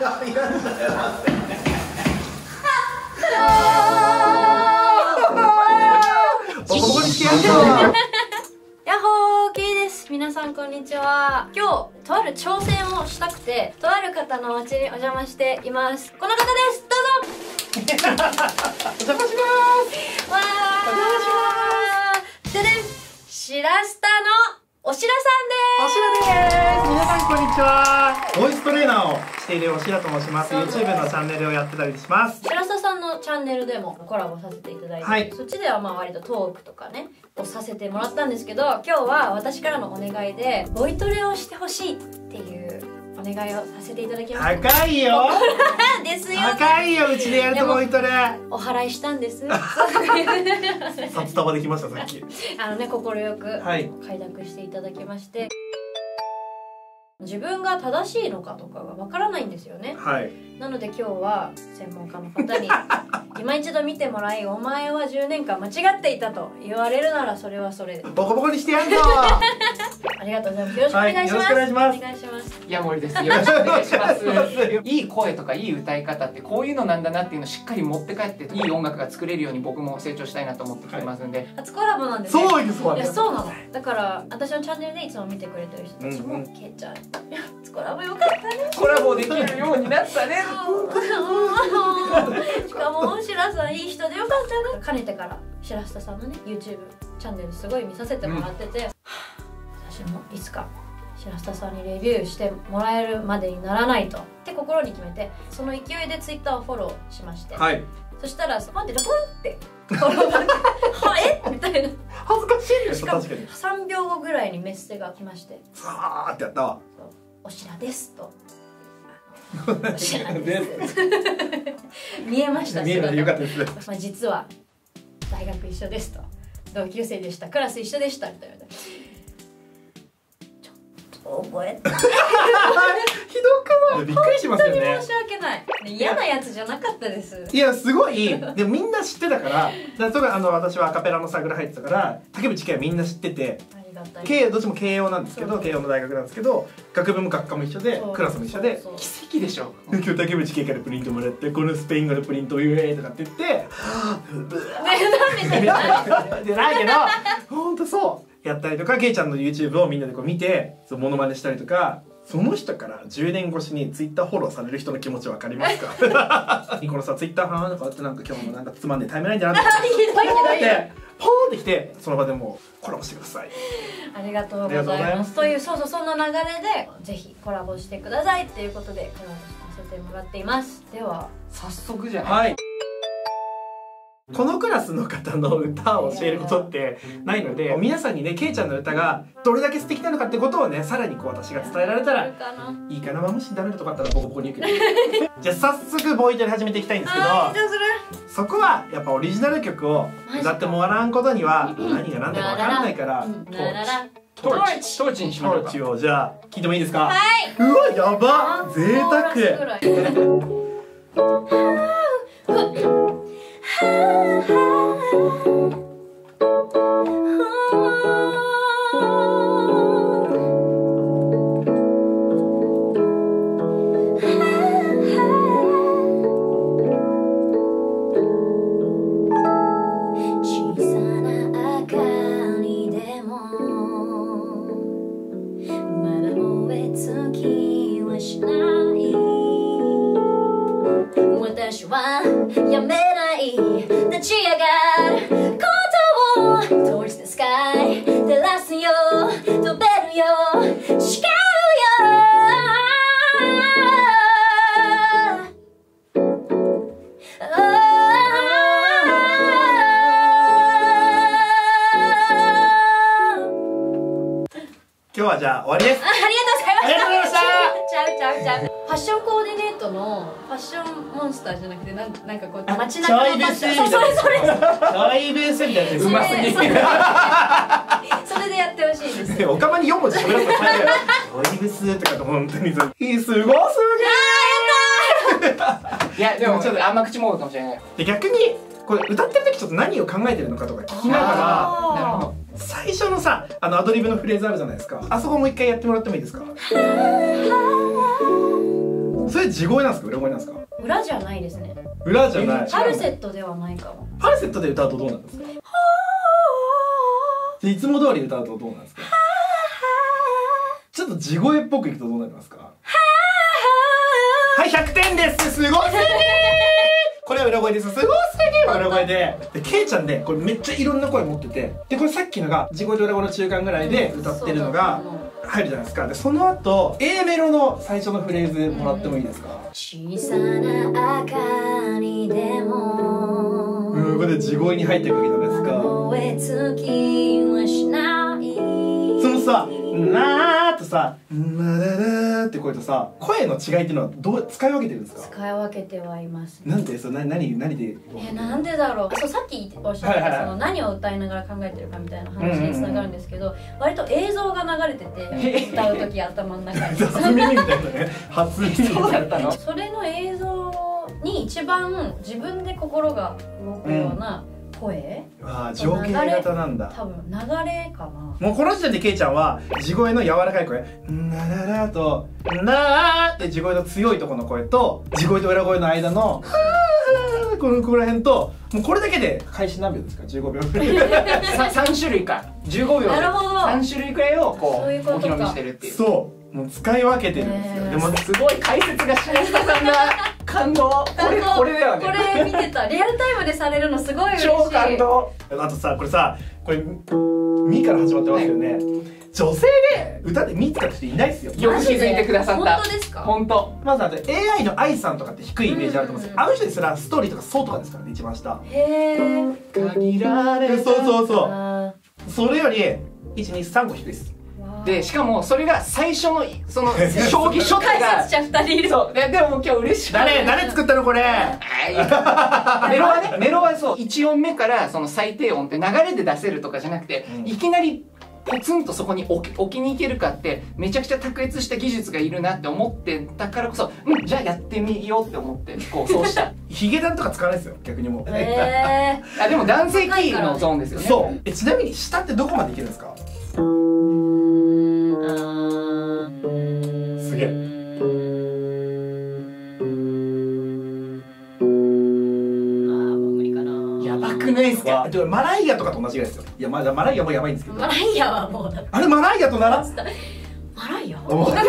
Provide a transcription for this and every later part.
ボコボコにしてやるよ。 やっほー、キーです。皆さんこんにちは。今日とある挑戦をしたくて、とある方のお家にお邪魔しています。この方です。どうぞ。 お邪魔します。 わー。お邪魔します。でね、しらすたのおしらさんです。 おしらです。皆さんこんにちは。ボイストレーナーをしているおしらと申します。YouTube のチャンネルをやってたりします。 しらすたさんのチャンネルでもコラボさせていただいて、はい、そっちではまあ割とトークとかねをさせてもらったんですけど、今日は私からのお願いでボイトレをしてほしいっていうお願いをさせていただきました。 高いよですよ、ね、 高いよ、うちでやるとボイトレお払いしたんです札束できました、さっき。 快く快諾していただきまして、自分が正しいのかとかがわからないんですよね。 はい。 なので今日は専門家の方に今一度見てもらい、お前は10年間間違っていたと言われるならそれはそれでボコボコにしてやるぞありがとうございます。よろしくお願いします。 よろしくお願いします。 お願いします。 いや、森です。よろしくお願いします。いい声とかいい歌い方ってこういうのなんだなっていうのをしっかり持って帰って、いい音楽が作れるように僕も成長したいなと思ってきてますんで、 初コラボなんですね。 そうです。 いや、そうなの。だから私のチャンネルでいつも見てくれてる人たちも、ケイちゃん、初コラボよかったね。 コラボできるようになったね。 しかもしらさんいい人でよかったね。かねてからしらすたさんのね YouTube チャンネルすごい見させてもらってて、私もいつかしらすたさんにレビューしてもらえるまでにならないとって心に決めて、その勢いで Twitter をフォローしまして、はい、そしたらポンってポンってフォローがはえみたいな、 恥ずかしいです。確かに 3秒後ぐらいにメッセが来まして、 さーってやったわ。 おしらですとおしらです見えました。 見えない。よかったです。 まあ実は大学一緒ですと、同級生でした、クラス一緒でしたみたいな。ちょっと覚えてひどくない？びっくりしますよね。 本当に申し訳ない。嫌なやつじゃなかったです。 いや、すごい。でもみんな知ってたから、私はアカペラのサークル入ってたから竹内圭はみんな知ってて、どっちも慶応なんですけど、慶応の大学なんですけど、学部も学科も一緒でクラスも一緒で、 奇跡でしょ。 今日竹内圭からプリントもらって、このスペイン語のプリントを言えとかって言って、でないけど本当そうやったりとか、圭ちゃんの YouTube をみんなでこう見てモノマネしたりとか、その人から10年越しに Twitter フォローされる人の気持ち分かりますか？このさ Twitter ファンなんかあって、なんか今日もなんかつまんねえタイムラインだなってポーンってきて、その場でもうコラボしてください。 ありがとうございます。というそんな流れでぜひコラボしてくださいっていうことでコラボさせてもらっています。では早速じゃない。 はい。このクラスの方の歌を教えることってないので、皆さんにね、ケイちゃんの歌がどれだけ素敵なのかってことをね、さらにこう私が伝えられたらいいかな。もしダメだとかあったらボコボコに言うけどじゃあ早速ボイトレ始めていきたいんですけど、そこはやっぱオリジナル曲を歌ってもらわんことには何が何だか分からないから、 トーチにしましょうか。 トーチをじゃあ聞いてもいいですか？ はい。 うわ、やば、贅沢私はやめない立ち上がることを Towards the sky 照らすよ飛べるよ誓うよ今日はじゃあ終わりです。 ありがとうございました。 ありがとうございました。 ちゃう。ファッションコーディネートのファッションモンスターじゃなくて、なんかこう街中のファッション、それチャイベースみたいな。うますぎる。 それでやってほしいです。 おかまに4文字喋らせてチャイベースとかと本当にさ、すごすげえ。 いやでもちょっと甘口モードかもしれない。 で逆にこれ歌ってる時ちょっと何を考えてるのかとか聞きながら、 なるほど。 最初のさアドリブのフレーズあるじゃないですか。あそこもう一回やってもらってもいいですか？ それ地声なんですか裏声なんですか？ 裏じゃないですね。 裏じゃない。 ファルセットではないかも。 ファルセットで歌うとどうなんですか？いつも通り歌うとどうなんですか？ちょっと地声っぽくいくとどうなりますか？はい、100点です。すごすぎー。これは裏声です。すごすぎー裏声で。で、ケイちゃんで、これめっちゃいろんな声持ってて、で、これさっきのが地声と裏声の中間ぐらいで歌ってるのが入るじゃないですか。で、その後、A メロの最初のフレーズもらってもいいですか？ 小さな明かりでもこれで地声に入っていくわけじゃないですか。 燃え尽きはしない。 そのさ、なーとさ、なららーって声とさ、声の違いっていうのはどう使い分けてるんですか？ 使い分けてはいます。 なんで何で？ なんでだろう。そう、さっきおっしゃったその何を歌いながら考えてるかみたいな話につながるんですけど、割と映像が流れてて歌う時頭の中に初耳みたいなね。初耳そうだったの。 それの映像に一番自分で心が動くような声、 ああ、情景型なんだ。 多分流れかな。 もうこの時点でケイちゃんは地声の柔らかい声なららとなーって地声の強いところの声と地声と裏声の間のこのここら辺ともうこれだけで開始何秒ですか？15秒ぐらい。 3種類か15秒でなるほど 3種類くらいをこそういうことかうお披露目してるっていう。 そうもう使い分けてるんですよ。でもすごい解説が白下さんが感動。これだよね。 これ見てた。リアルタイムでされるのすごい嬉しい。 超感動。 あとさこれミから始まってますよね、女性で歌でミ使って人いないですよ。 よく気づいてくださった。 本当ですか？ 本当。 まずAI の愛さんとかって低いイメージあると思うんですよ。あの人ですらストーリーとかそうとかですからね、一番下。 へー。 限られた。 そうそれより123個低いです。 でしかもそれが最初のその将棋初手解が説者2人いる。 そうでも今日嬉しい。 誰作ったのこれ？ メロはそう1音目からその最低音って流れで出せるとかじゃなくて、いきなりポツンとそこに置きに行けるかってめちゃくちゃ卓越した技術がいるなって思ってたからこそ、じゃあやってみようって思ってこうそうした。 ヒゲダンとか使わないですよ逆にもう。 あでも男性キーのゾーンですよね。 そうちなみに下ってどこまでいけるんですか？すげえ。 やばくないですか？ マライアとかと同じぐらいですよ。いやマライアもやばいんですけど。 マライアはもうだ。 あれマライアと習っマライア？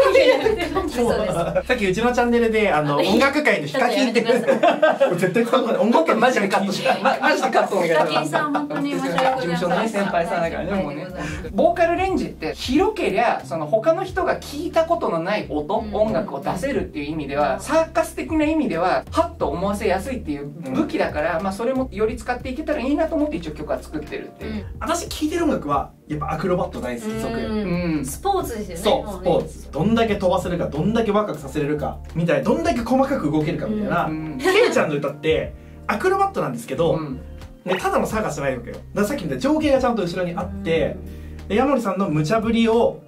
さっきうちのチャンネルで音楽界のヒカキンって絶対使うから音楽界マジでカットしマジでカットお願いします。 ヒカキンさん本当に申し訳ございません。 事務所のね先輩さんだからねもうね。ボーカルレンジって広けりゃその他の人が聞いたことのない音楽を出せるっていう意味ではサーカス的な意味ではハッと思わせやすいっていう武器だから、まあそれもより使っていけたらいいなと思って一応曲は作ってるっていう。 私聴いてる音楽はやっぱアクロバット大好き即。 スポーツですよね。 そうスポーツ。どんだけ飛ばせるかどんだけワクワクさせれるかみたいなどんだけ細かく動けるかみたいな。ケイちゃんの歌ってアクロバットなんですけど、ただのサーカスじゃないわけよ。だからさっきみたいに情景がちゃんと後ろにあって、ヤモリさんの無茶ぶりを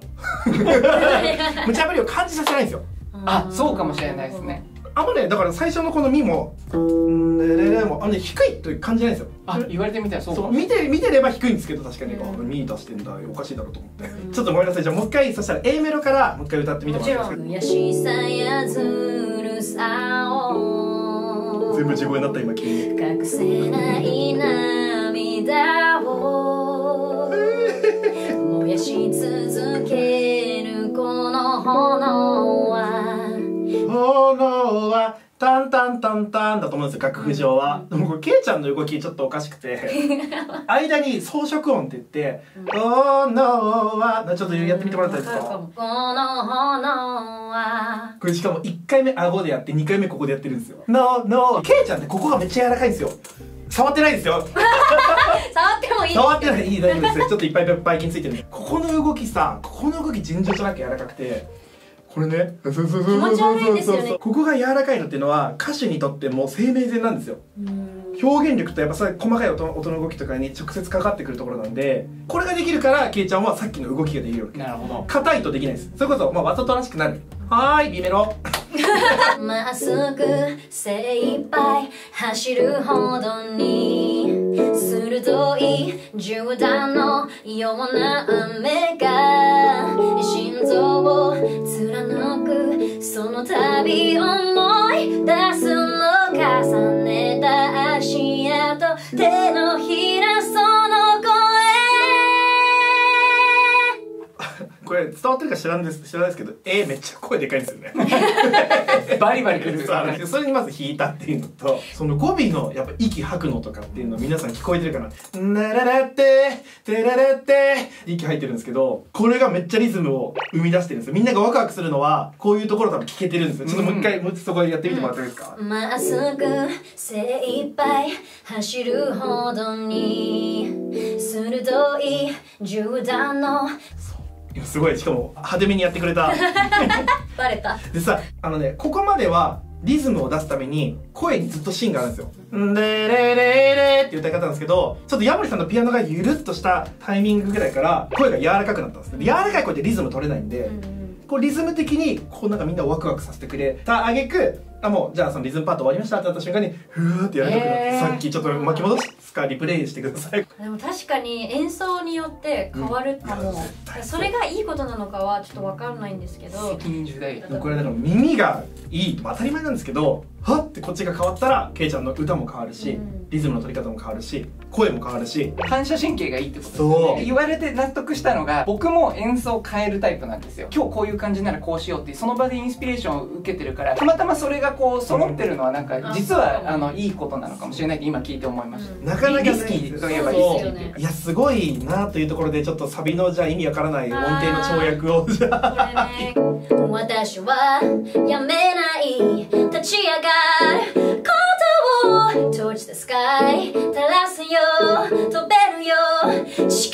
感じさせないんですよ。 あ、そうかもしれないですね。 だから最初のこのミも低いという感じないんですよ。 あ、言われてみたらそうかも。 見てれば低いんですけど確かにミ出してんだおかしいだろうと思ってちょっとごめんなさい。じゃあもう一回そしたら A メロからもう一回歌ってみてもらっていいですか？全部地声になった今君。 隠せない涙を燃やし続けるこの炎はタンタンタンタンだと思うんですよ楽譜上は。でもこれケイちゃんの動きちょっとおかしくて間に装飾音って言って「炎は」ちょっとやってみてもらったらいいですか？ この炎はこれしかも1回目顎でやって2回目ここでやってるんですよ。ケイちゃんってここがめっちゃ柔らかいんですよ。触ってないですよ。 触ってもいい。 触ってない。いい大丈夫ですよ。ちょっといっぱいばい菌ついてるんで。ここの動き尋常じゃなく柔らかくて。これね、気持ち悪いですよね。 ここが柔らかいのっていうのは歌手にとっても生命線なんですよ。表現力とやっぱ細かい音の動きとかに直接かかってくるところなんで、これができるからケイちゃんはさっきの動きができるわけ。 なるほど。 硬いとできないです。それこそわざとらしくなる。はーい B メロ。 まっすぐ精一杯走るほどに鋭い銃弾のような雨が心臓を貫くその度たび思い出すの重ねた足跡手のひらその声これ伝わってるか知らないですけどめっちゃ声でかいんですよねバリバリくるそれにまず弾いたっていうのとその語尾のやっぱ息吐くのとかっていうの皆さん聞こえてるかな「なららっててららって」息入ってるんですけどこれがめっちゃリズムを生み出してるんですよ。みんながワクワクするのはこういうところ多分聞けてるんですよ。ちょっともう一回もう一度そこでやってみてもらっていいですか。 まっすぐ精一杯走るほどに鋭い銃弾のすごいしかも派手めにやってくれたバレたでさここまではリズムを出すために声にずっと芯があるんですよ。んでれれれっていう歌い方なんですけどちょっとヤモリさんのピアノがゆるっとしたタイミングぐらいから声が柔らかくなったんですね。柔らかい声ってリズム取れないんで、こうリズム的にこうなんかみんなをワクワクさせてくれたあげくもうじゃあそのリズムパート終わりましたってなった瞬間にふーってやりたくなってさっきちょっと巻き戻すかリプレイしてください。 でも確かに演奏によって変わるかも、それがいいことなのかはちょっと分かんないんですけど責任重大。 これだから耳がいいと当たり前なんですけどはってこっちが変わったらケイちゃんの歌も変わるし、リズムの取り方も変わるし声も変わるし反射神経がいいってことですよね。言われて納得したのが僕も演奏を変えるタイプなんですよ。今日こういう感じならこうしようっていうその場でインスピレーションを受けてるからたまたまそれがこう揃ってるのはなんか実はいいことなのかもしれないって今聞いて思いました。 なかなかリスキーといえばリスキーっていうかいやすごいなというところでちょっとサビのじゃあ意味わからない音程の跳躍をじゃあ私はやめない立ち上がることを Towards the sky 照らすよ飛べるよ誓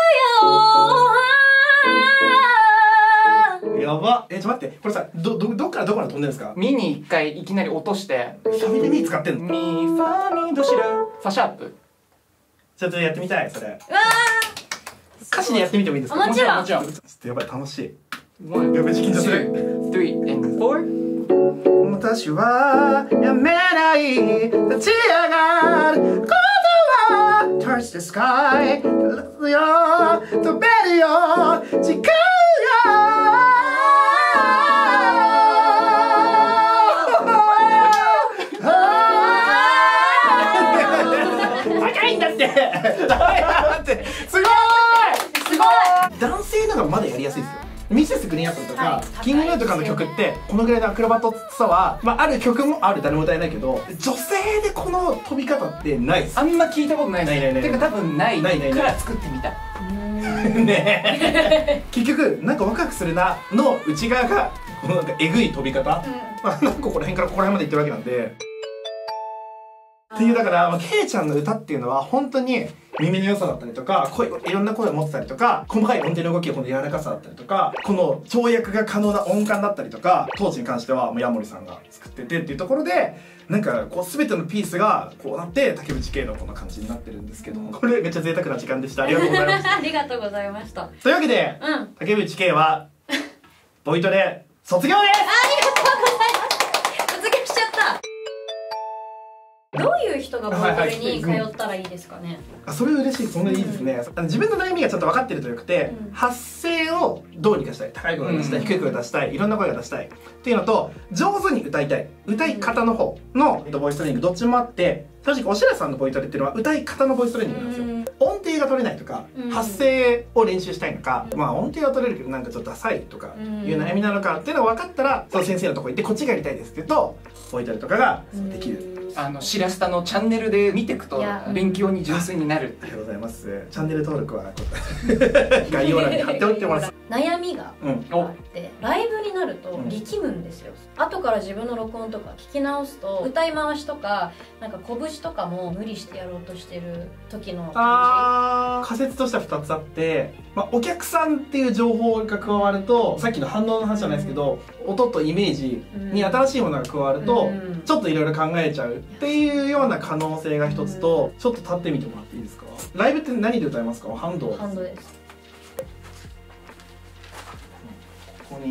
うよやばちょっと待ってこれさどっからどこまで飛んでるんですか。 ミに一回いきなり落としてサビでミ使ってんの。 ミファミドシラファシャープちょっとやってみたいそれ。 うわ歌詞でやってみてもいいですか。 もちろんちょっとやばい楽しい。 1, やべ緊張する。 2, 3 and 4 私はやめない立ち上がることは Touch the sky 照らすよ飛べるよ誓うよ高いんだってだってすごいすごい男性のがまだやりやすいですよ。ミセスグリーンアップルとか、キングヌーとかの曲ってこのぐらいのアクロバットさは、ある曲もある誰も歌えないけど女性でこの飛び方ってないです。 あんま聞いたことないです。 ないてか多分ないから作ってみた。 ね結局なんかワクワクするなの内側がこのなんかえぐい飛び方、なんかここら辺からここら辺までいってるわけなんでっていうだからケイちゃんの歌っていうのは本当に耳の良さだったりとかいろんな声を持ってたりとか細かい音程の動きの柔らかさだったりとかこの跳躍が可能な音感だったりとか当時に関してはもうヤモリさんが作っててっていうところでなんかこう全てのピースがこうなって竹内圭のこんな感じになってるんですけどもこれめっちゃ贅沢な時間でした。ありがとうございましたありがとうございました。 というわけで、竹内圭はボイトレ卒業です。 ありがとうございます。卒業しちゃった。どういう人がボイトレに通ったらいいですかね。 それ嬉しい。そんないいですね。自分の悩みがちょっと分かってるとよくて、発声をどうにかしたい、高い声が出したい、低い声が出したい、いろんな声が出したいっていうのと上手に歌いたい、歌い方の方のボイストレーニングどっちもあって、正直おしらさんのボイトレっていうのは歌い方のボイストレーニングなんですよ。音程が取れないとか、発声を練習したいのか、音程は取れるけどなんかちょっとダサいとかいう悩みなのかっていうのが分かったら、その先生のとこ行ってこっちがやりたいですって言うとボイトレとかができる。 シラスタのチャンネルで見ていくと勉強に純粋になる。 ありがとうございます。チャンネル登録は概要欄に貼っておいてます。 悩みがあってライブになると力むんですよ。後から自分の録音とか聞き直すと歌い回しとかなんか拳とかも無理してやろうとしてる時の感じ。仮説としては2つあって、お客さんっていう情報が加わるとさっきの反応の話じゃないですけど、音とイメージに新しいものが加わるとちょっといろいろ考えちゃうっていうような可能性が一つと、ちょっと立ってみてもらっていいですか。ライブって何で歌いますか。ハンド。 ハンドです。 ここに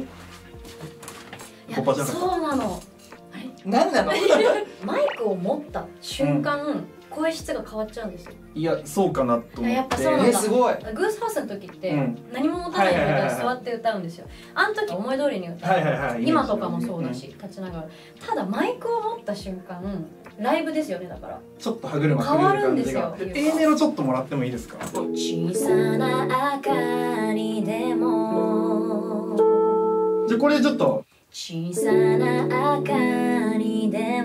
そうなの。 何なのマイクを持った瞬間、 声質が変わっちゃうんですよ。 いやそうかなと思って。 やっぱそうなんだ。 すごい。 グースハウスの時って何も持たない状態で座って歌うんですよ。あの時思い通りに歌う。今とかもそうだし、立ちながら。ただマイクを持った瞬間ライブですよね。だからちょっと歯車変わるんですよ。 Aメロちょっともらってもいいですか。 小さな明かりでも、 じゃあこれちょっと小さな明かりで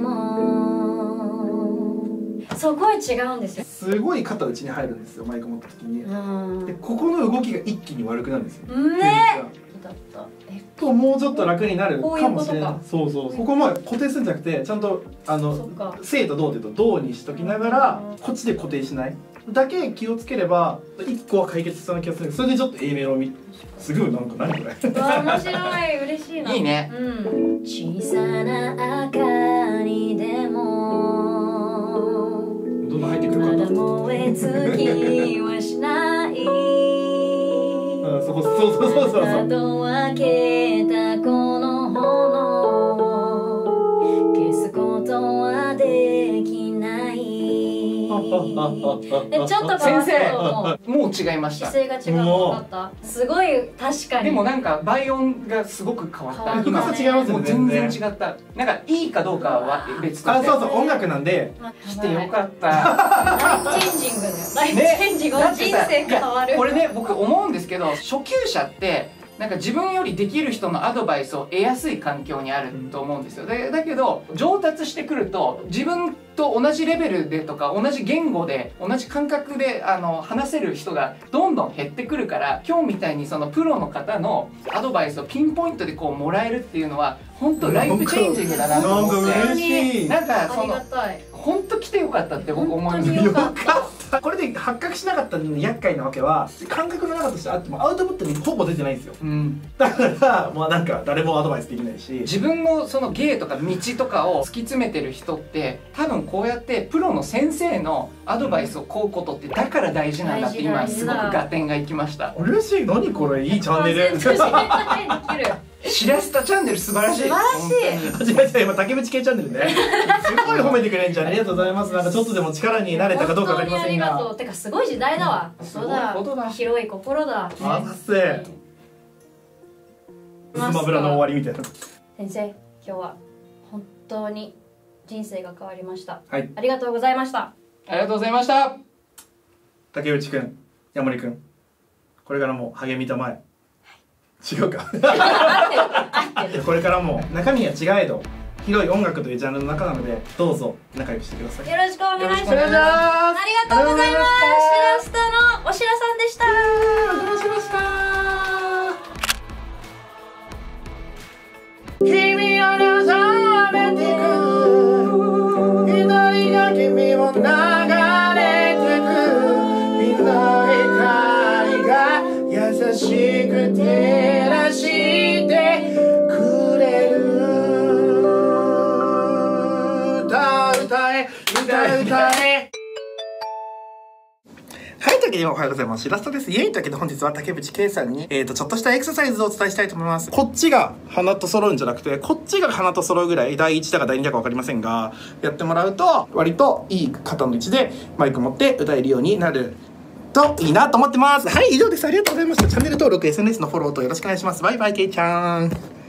も、そう声違うんですよ。 すごい肩打ちに入るんですよマイク持った時に。でここの動きが一気に悪くなるんですよね。だったともうちょっと楽になるかもしれない。 こういうことか。 そうそう、ここまで固定するんじゃなくてちゃんと正と動で言うと動にしときながらこっちで固定しないだけ気をつければ1個は解決しそうな気がする。それでちょっと A メロをすごいなんか何これ面白い。嬉しいな。 いいね。 小さな明かりでもどんどん入ってくるかまだ燃え尽きはしない。 そうと分けたこの炎消すことはできない。でちょっと先生もう違いました。 姿勢が違うの分かった。すごい確かに。 でもなんか倍音がすごく変わった。 深さ違いますよね。 全然違った。なんかいいかどうかは別として。 そう音楽なんで来てよかった。 ライフチェンジングだよ。ライフチェンジングは人生変わる。 これね僕思うんですけど、初級者ってなんか自分よりできる人のアドバイスを得やすい環境にあると思うんですよ。だけど上達してくると自分と同じレベルでとか同じ言語で同じ感覚で話せる人がどんどん減ってくるから、今日みたいにそのプロの方のアドバイスをピンポイントでこうもらえるっていうのは本当ライフチェンジングだなと思って。なんかその本当来てよかったって僕思います。 よかった。これで発覚しなかったのに厄介なわけは感覚の中としてあってもアウトプットにほぼ出てないんですよ。だからまあなんか誰もアドバイスできないし、 自分のその芸とか道とかを突き詰めてる人って多分こうやってプロの先生のアドバイスを請うことってだから大事なんだって今すごく合点がいきました。 嬉しい。何これいいチャンネル。 しらすたチャンネル素晴らしい。 素晴らしい。 違う今竹渕系チャンネルね。すごい褒めてくれんじゃん。ありがとうございます。なんかちょっとでも力になれたかどうかわかりませんが。 本当にありがとう。てかすごい時代だわ。そうだ。広い心だ。 あっせ。スマブラの終わりみたいな。 先生、今日は本当に人生が変わりました。 はい。 ありがとうございました。 ありがとうございました。 竹内くん、山森くん、これからも励みたまえ。違うか。これからも中身は違えど広い音楽というジャンルの中なのでどうぞ仲良くしてください。 よろしくお願いします。 ありがとうございます。しらすたのおしらさんでした。 お邪魔しました。君を望めてく祈りが君を流れてく祈りが優しく照らしてくれる。歌え。はい、というわけでおはようございます。しらすたです。イエイというわけで本日は竹渕圭さんに、ちょっとしたエクササイズをお伝えしたいと思います。こっちが鼻と揃うんじゃなくて、こっちが鼻と揃うぐらい、第1だか第2だか分かりませんが、やってもらうと、割といい肩の位置でマイク持って歌えるようになるといいなと思ってます。はい、以上です。ありがとうございました。チャンネル登録、SNS のフォローとよろしくお願いします。バイバイ、ケイちゃん。